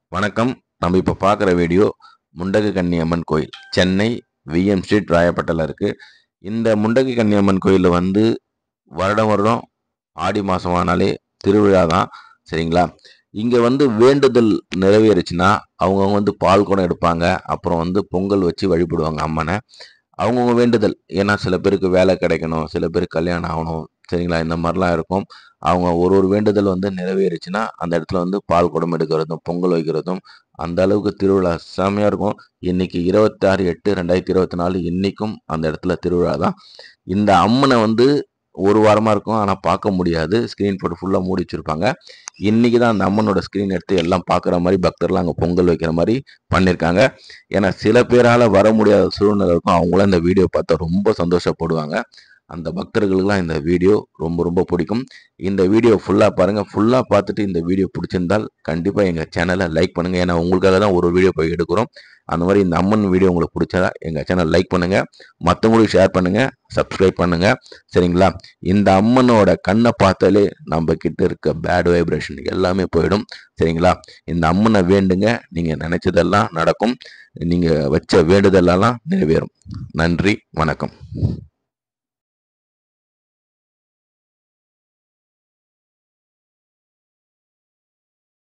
வணக்கம். நம்ம இப்போ பார்க்குற வீடியோ முண்டகு கன்னியம்மன் கோயில், சென்னை விஎம் ஸ்ட்ரீட், ராயப்பேட்டையில் இருக்குது. இந்த முண்டகு கன்னியம்மன் கோயிலில் வந்து வருடம் வருடம் ஆடி மாதம் ஆனாலே திருவிழா தான். சரிங்களா? இங்கே வந்து வேண்டுதல் நிறைவேறுச்சுன்னா அவங்கவுங்க வந்து பால் குடம் எடுப்பாங்க. அப்புறம் வந்து பொங்கல் வச்சு வழிபடுவாங்க அம்மனை. அவங்கவுங்க வேண்டுதல், ஏன்னா சில பேருக்கு வேலை கிடைக்கணும், சில பேருக்கு கல்யாணம் ஆகணும். சரிங்களா? இந்த மாதிரிலாம் இருக்கும். அவங்க ஒரு ஒரு வேண்டுதல் வந்து நிறைவேறுச்சுன்னா அந்த இடத்துல வந்து பால் குடம் எடுக்கிறதும் பொங்கல் வைக்கிறதும் அந்த அளவுக்கு திருவிழா செம்மையாக இருக்கும். இன்னைக்கு 26/8/2024 இன்னைக்கும் அந்த இடத்துல திருவிழா தான். இந்த அம்மனை வந்து ஒரு வாரமாக இருக்கும், ஆனால் பார்க்க முடியாது. ஸ்க்ரீன் போட்டு ஃபுல்லாக மூடி வச்சுருப்பாங்க. இன்றைக்கி தான் அந்த அம்மனோட ஸ்க்ரீன் எடுத்து எல்லாம் பார்க்குற மாதிரி பக்தர்லாம் அங்கே பொங்கல் வைக்கிற மாதிரி பண்ணியிருக்காங்க. ஏன்னா சில பேரால் வர முடியாத சூழ்நிலை இருக்கும். அவங்களாம் இந்த வீடியோ பார்த்தா ரொம்ப சந்தோஷப்படுவாங்க. அந்த பக்தர்களுக்கெல்லாம் இந்த வீடியோ ரொம்ப ரொம்ப பிடிக்கும். இந்த வீடியோ ஃபுல்லாக பாருங்கள். ஃபுல்லாக பார்த்துட்டு இந்த வீடியோ பிடிச்சிருந்தால் கண்டிப்பாக எங்கள் சேனலை லைக் பண்ணுங்கள். ஏன்னா உங்களுக்காக தான் ஒரு வீடியோ போய் எடுக்கிறோம். அந்த மாதிரி இந்த அம்மன் வீடியோ உங்களுக்கு பிடிச்சதா எங்கள் சேனல் லைக் பண்ணுங்கள், மற்றவங்களுக்கு ஷேர் பண்ணுங்கள், சப்ஸ்கிரைப் பண்ணுங்கள். சரிங்களா? இந்த அம்மனோட கண்ணை பார்த்தாலே நம்ம கிட்ட இருக்க பேட் வைப்ரேஷன் எல்லாமே போயிடும். சரிங்களா? இந்த அம்மனை வேண்டுங்க, நீங்கள் நினைச்சதெல்லாம் நடக்கும், நீங்கள் வச்ச வேண்டுதலெல்லாம் நிறைவேறும். நன்றி, வணக்கம்.